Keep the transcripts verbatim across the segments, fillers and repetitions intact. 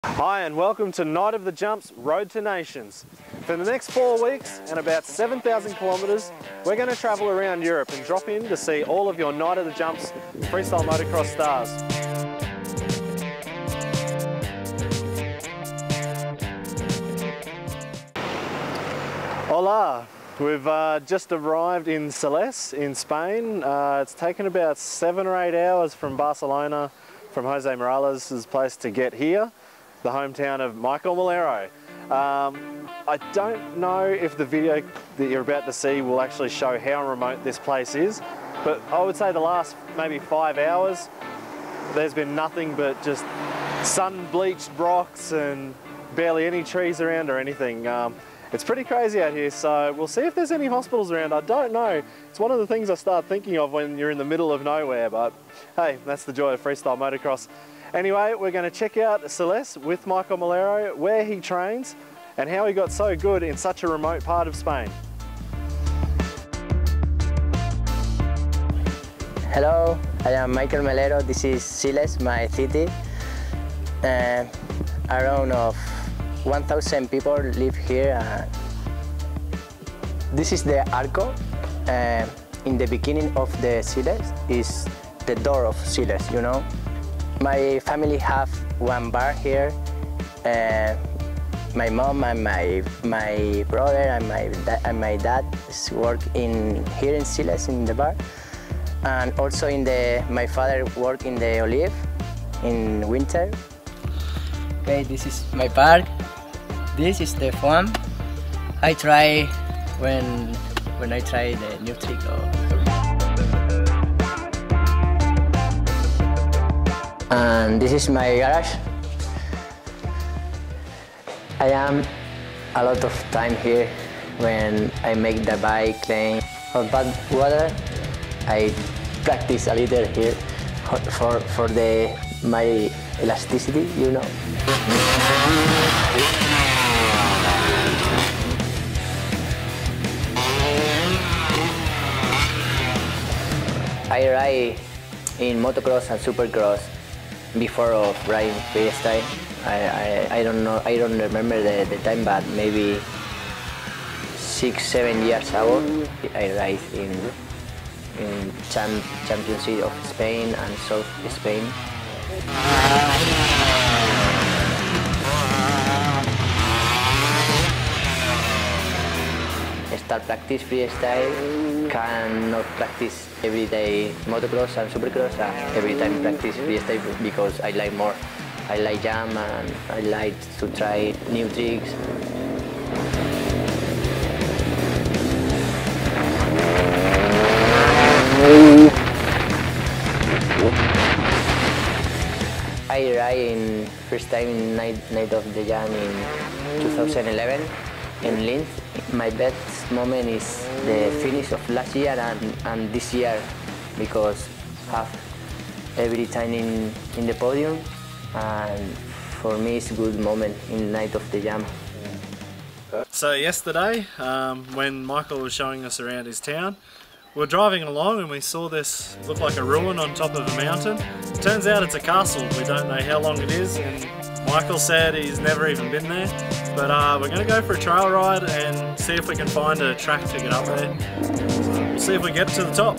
Hi and welcome to Night of the Jumps Road to Nations. For the next four weeks and about seven thousand kilometres, we're going to travel around Europe and drop in to see all of your Night of the Jumps freestyle motocross stars. Hola! We've uh, just arrived in Siles in Spain. Uh, it's taken about seven or eight hours from Barcelona, from Jose Miralles' place to get here, the hometown of Maikel Melero. Um, I don't know if the video that you're about to see will actually show how remote this place is, but I would say the last maybe five hours there's been nothing but just sun-bleached rocks and barely any trees around or anything. Um, it's pretty crazy out here, so we'll see if there's any hospitals around. I don't know. It's one of the things I start thinking of when you're in the middle of nowhere, but hey, that's the joy of freestyle motocross. Anyway, we're going to check out Siles with Maikel Melero, where he trains and how he got so good in such a remote part of Spain. Hello, I am Maikel Melero. This is Siles, my city. Uh, around of one thousand people live here. Uh, this is the Arco. Uh, in the beginning of the Siles is the door of Siles, you know. My family have one bar here. Uh, my mom and my my brother and my and my dad work in here in Siles in the bar, and also in the my father work in the olive in winter. Okay, this is my park. This is the fun. I try when when I try the new trick. And this is my garage. I am a lot of time here when I make the bike lane for bad weather. I practice a little here for for the my elasticity, you know. I ride in motocross and supercross before of riding freestyle. I, I, I don't know, I don't remember the, the time, but maybe six, seven years ago, I ride in, in champ, Championship of Spain and South Spain. Start practice freestyle, cannot practice every day motocross and supercross, and every time practice freestyle because I like more. I like jump and I like to try new tricks. I ride in first time in night, night of the Jam in two thousand eleven in Linz. My best moment is the finish of last year and, and this year, because have every time in, in the podium, and for me it's a good moment in Night of the Jam. So yesterday, um, when Maikel was showing us around his town, we were driving along and we saw this look like a ruin on top of a mountain. Turns out it's a castle. We don't know how long it is, and Maikel said he's never even been there. But uh, we're going to go for a trail ride and see if we can find a track to get up there. So we'll see if we get to the top.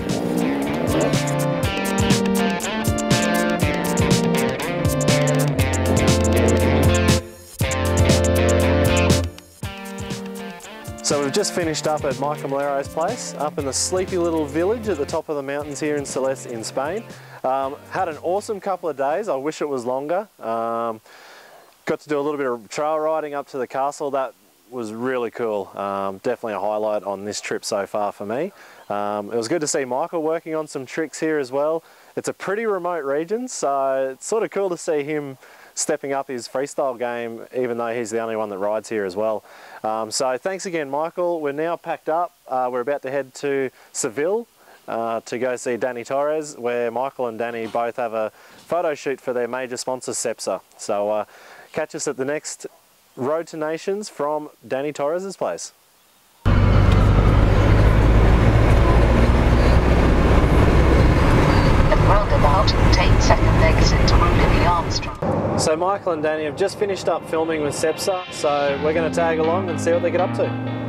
So we've just finished up at Maikel Melero's place, up in the sleepy little village at the top of the mountains here in Siles in Spain. Um, had an awesome couple of days. I wish it was longer. Um, got to do a little bit of trail riding up to the castle. That was really cool. Um, definitely a highlight on this trip so far for me. Um, it was good to see Maikel working on some tricks here as well. It's a pretty remote region, so it's sort of cool to see him stepping up his freestyle game, even though he's the only one that rides here as well. Um, so thanks again, Maikel. We're now packed up. Uh, we're about to head to Seville uh, to go see Danny Torres, where Maikel and Danny both have a photo shoot for their major sponsor, Cepsa. So uh, catch us at the next Road to Nations from Danny Torres' place. Roundabout, take second exit to Armstrong. So Michael and Danny have just finished up filming with Sepsa, so we're going to tag along and see what they get up to.